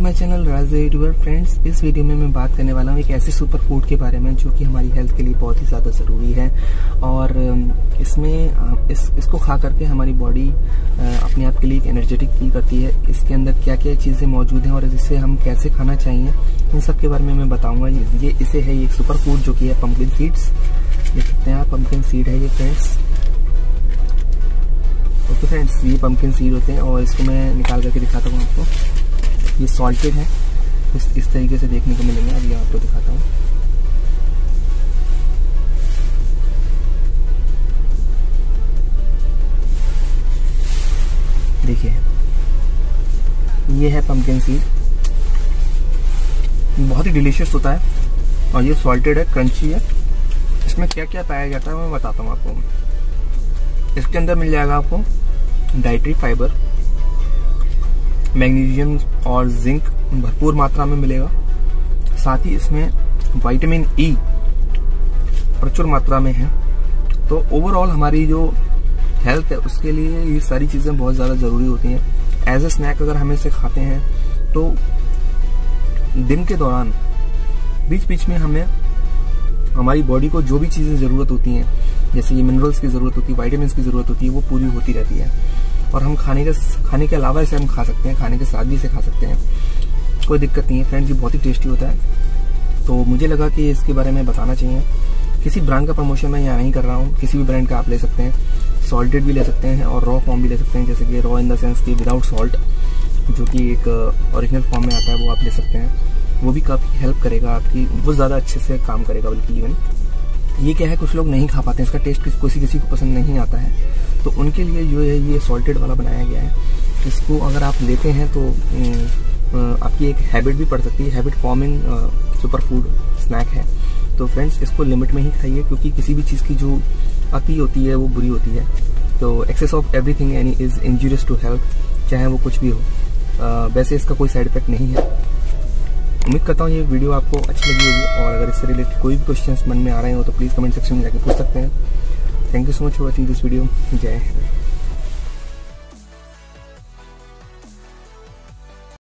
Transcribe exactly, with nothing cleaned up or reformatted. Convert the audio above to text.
My channel Raj YouTuber. Friends, इस video में मैं बात करने वाला हूँ एक ऐसे सुपर फूड के बारे में जो कि हमारी हेल्थ के लिए बहुत ही ज़्यादा ज़रूरी है और इसमें इस इसको खा करके हमारी बॉडी अपने आप के लिए एक एनर्जेटिक फील करती है। इसके अंदर क्या क्या चीज़ें मौजूद हैं और इसे हम कैसे खाना चाहिए, इन सब के बारे में मैं बताऊँगा। ये इसे है एक सुपर फूड जो कि है पम्पकिन सीड्स। देख सकते हैं आप, पम्पकिन सीड है ये फ्रेंड्स। ओके फ्रेंड्स, ये पम्पकिन सीड होते हैं और इसको मैं निकाल करके दिखाता हूँ आपको। ये सॉल्टेड है, इस इस तरीके से देखने को मिलेंगे। अभी आपको दिखाता हूँ। देखिए, ये है पम्पकिन सीड, बहुत ही डिलीशियस होता है और ये सॉल्टेड है, क्रंची है। इसमें क्या क्या पाया जाता है मैं बताता हूँ आपको। इसके अंदर मिल जाएगा आपको डाइटरी फाइबर, मैग्नीशियम और जिंक भरपूर मात्रा में मिलेगा। साथ ही इसमें विटामिन ई प्रचुर मात्रा में है। तो ओवरऑल हमारी जो हेल्थ है उसके लिए ये सारी चीज़ें बहुत ज़्यादा ज़रूरी होती हैं। एज ए स्नैक अगर हम इसे खाते हैं तो दिन के दौरान बीच बीच में हमें हमारी बॉडी को जो भी चीज़ें ज़रूरत होती हैं, जैसे ये मिनरल्स की ज़रूरत होती है, विटामिन की ज़रूरत होती है, वो पूरी होती रहती है। और हम खाने के खाने के अलावा इसे हम खा सकते हैं, खाने के साथ भी इसे खा सकते हैं, कोई दिक्कत नहीं है फ्रेंड्स। ये बहुत ही टेस्टी होता है। तो मुझे लगा कि इसके बारे में बताना चाहिए। किसी ब्रांड का प्रमोशन मैं यहाँ नहीं कर रहा हूँ, किसी भी ब्रांड का आप ले सकते हैं। सॉल्टेड भी ले सकते हैं और रॉ फॉर्म भी ले सकते हैं, जैसे कि रॉ इन द सेंस कि विदाउट सॉल्ट, जो कि एक ओरिजिनल फॉर्म में आता है, वो आप ले सकते हैं। वो भी काफ़ी हेल्प करेगा आपकी, वो ज़्यादा अच्छे से काम करेगा। बल्कि इवन ये क्या है, कुछ लोग नहीं खा पाते हैं, इसका टेस्ट किसी किसी को पसंद नहीं आता है, तो उनके लिए जो है ये सॉल्टेड वाला बनाया गया है। इसको अगर आप लेते हैं तो आपकी एक हैबिट भी पड़ सकती है। Habit forming super food snack है। तो फ्रेंड्स, इसको लिमिट में ही खाइए, क्योंकि किसी भी चीज़ की जो अति होती है वो बुरी होती है। तो excess of everything any is injurious to health, चाहे वो कुछ भी हो। uh, वैसे इसका कोई साइड इफेक्ट नहीं है। उम्मीद करता हूँ ये वीडियो आपको अच्छी लगी होगी और अगर इससे रिलेटेड कोई भी क्वेश्चंस मन में आ रहे हो तो प्लीज़ कमेंट सेक्शन में जाके पूछ सकते हैं। Thank you so much for watching this video. जय हिंद।